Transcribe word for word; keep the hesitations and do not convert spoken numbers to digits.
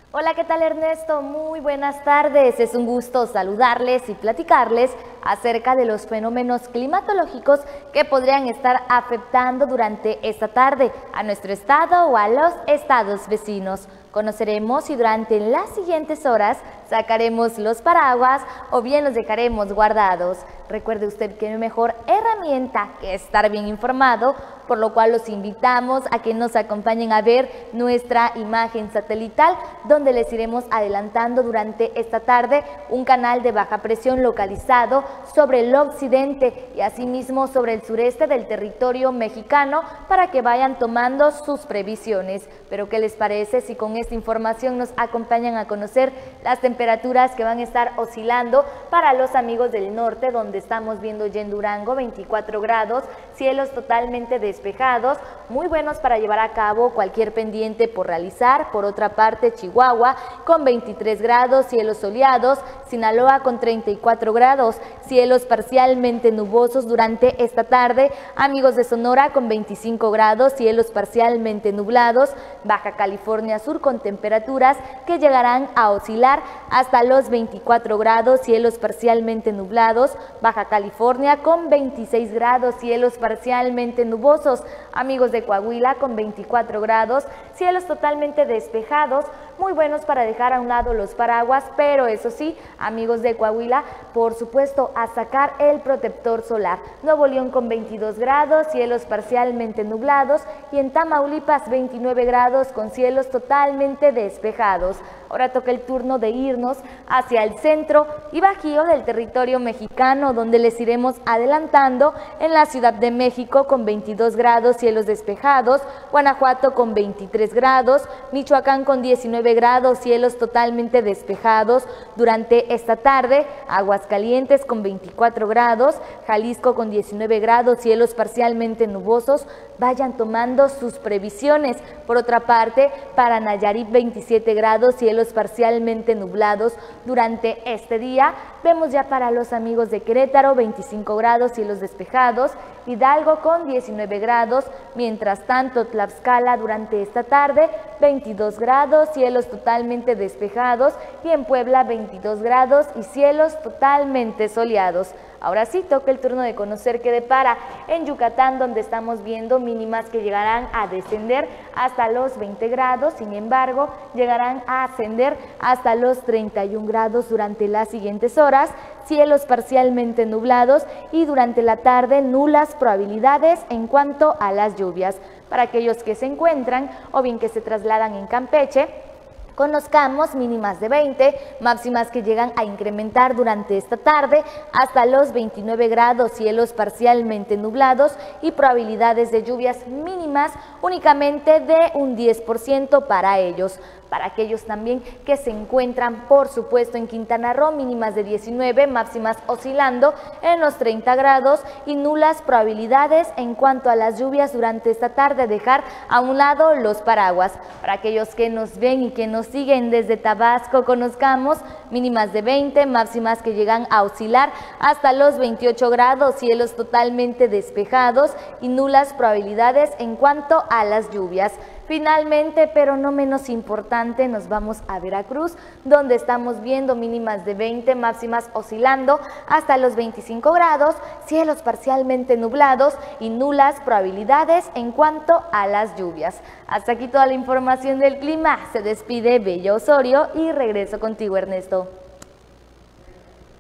Hola, ¿qué tal Ernesto? Muy buenas tardes. Es un gusto saludarles y platicarles acerca de los fenómenos climatológicos que podrían estar afectando durante esta tarde a nuestro estado o a los estados vecinos. Conoceremos si durante las siguientes horas sacaremos los paraguas o bien los dejaremos guardados. Recuerde usted que no hay mejor herramienta que estar bien informado, por lo cual los invitamos a que nos acompañen a ver nuestra imagen satelital, donde les iremos adelantando durante esta tarde un canal de baja presión localizado sobre el occidente y asimismo sobre el sureste del territorio mexicano para que vayan tomando sus previsiones. Pero ¿qué les parece si con esta información nos acompañan a conocer las temperaturas que van a estar oscilando para los amigos del norte, donde estamos viendo ya en Durango veinticuatro grados, cielos totalmente despejados, muy buenos para llevar a cabo cualquier pendiente por realizar. Por otra parte, Chihuahua con veintitrés grados, cielos soleados, Sinaloa con treinta y cuatro grados, cielos parcialmente nubosos durante esta tarde, amigos de Sonora con veinticinco grados, cielos parcialmente nublados, Baja California Sur con temperaturas que llegarán a oscilar hasta los veinticuatro grados, cielos parcialmente nublados, Baja California con veintiséis grados, cielos parcialmente nubosos, amigos de Coahuila con veinticuatro grados, cielos totalmente despejados, muy buenos para dejar a un lado los paraguas, pero eso sí, amigos de Coahuila, por supuesto a sacar el protector solar. Nuevo León con veintidós grados, cielos parcialmente nublados, y en Tamaulipas veintinueve grados con cielos totalmente despejados. Ahora toca el turno de irnos hacia el centro y bajío del territorio mexicano, donde les iremos adelantando en la Ciudad de México con veintidós grados, cielos despejados, Guanajuato con veintitrés grados, Michoacán con diecinueve grados, cielos totalmente despejados durante esta tarde, Aguascalientes con veinticuatro grados, Jalisco con diecinueve grados, cielos parcialmente nubosos. Vayan tomando sus previsiones. Por otra parte, para Nayarit veintisiete grados, cielos parcialmente nublados durante este día. Vemos ya para los amigos de Querétaro veinticinco grados, cielos despejados, Hidalgo con diecinueve grados, mientras tanto Tlaxcala durante esta tarde veintidós grados, cielos totalmente despejados, y en Puebla veintidós grados y cielos totalmente soleados. Ahora sí, toca el turno de conocer qué depara en Yucatán, donde estamos viendo mínimas que llegarán a descender hasta los veinte grados, sin embargo, llegarán a ascender hasta los treinta y un grados durante las siguientes horas, cielos parcialmente nublados y durante la tarde nulas probabilidades en cuanto a las lluvias. Para aquellos que se encuentran o bien que se trasladan en Campeche, conozcamos mínimas de veinte, máximas que llegan a incrementar durante esta tarde hasta los veintinueve grados, cielos parcialmente nublados y probabilidades de lluvias mínimas únicamente de un diez por ciento para ellos. Para aquellos también que se encuentran, por supuesto, en Quintana Roo, mínimas de diecinueve, máximas oscilando en los treinta grados y nulas probabilidades en cuanto a las lluvias durante esta tarde, dejar a un lado los paraguas. Para aquellos que nos ven y que nos siguen desde Tabasco, conozcamos mínimas de veinte, máximas que llegan a oscilar hasta los veintiocho grados, cielos totalmente despejados y nulas probabilidades en cuanto a las lluvias. Finalmente, pero no menos importante, nos vamos a Veracruz, donde estamos viendo mínimas de veinte, máximas oscilando hasta los veinticinco grados, cielos parcialmente nublados y nulas probabilidades en cuanto a las lluvias. Hasta aquí toda la información del clima. Se despide Bella Osorio y regreso contigo, Ernesto.